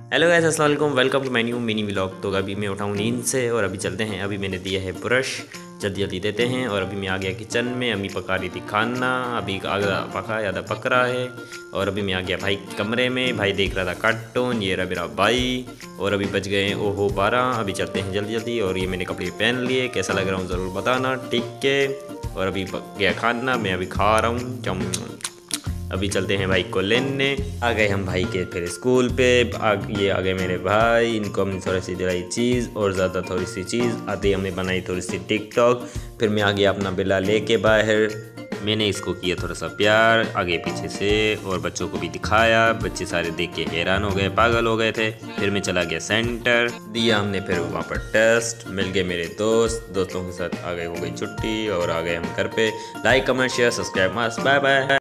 Hello guys, अस्सलाम वालेकुम। Welcome to my new mini vlog. तो अभी मैं उठाऊँ नींद से और अभी चलते हैं। अभी मैंने दिया है ब्रश, जल्दी जल्दी देते हैं। और अभी मैं आ गया किचन में। अम्मी पका रही थी खाना, अभी आधा पका आधा पक रहा है। और अभी मैं आ गया भाई कमरे में। भाई देख रहा था कार्टून। ये रहा मेरा भाई। और अभी बज गए ओहो 12। अभी चलते हैं जल्दी जल्दी। और ये मैंने कपड़े पहन लिए, कैसा लग रहा हूँ ज़रूर बताना, ठीक है। और अभी पक गया खाना, मैं अभी खा रहा हूँ। अभी चलते हैं भाई को लेने। आ गए हम भाई के फिर स्कूल पे। ये आ गए मेरे भाई। इनको हमने थोड़ी सी दिलाई चीज़ और ज़्यादा थोड़ी सी चीज़ आती, हमने बनाई थोड़ी सी टिकटॉक। फिर मैं आ गया अपना बिल्ला लेके बाहर। मैंने इसको किया थोड़ा सा प्यार आगे पीछे से और बच्चों को भी दिखाया। बच्चे सारे देख के हैरान हो गए, पागल हो गए थे। फिर मैं चला गया सेंटर, दिया हमने फिर वहाँ पर टेस्ट। मिल गए मेरे दोस्तों के साथ। आ गए, हो गई छुट्टी और आ गए हम घर पे। लाइक कमेंट शेयर सब्सक्राइब मस्त। Bye bye.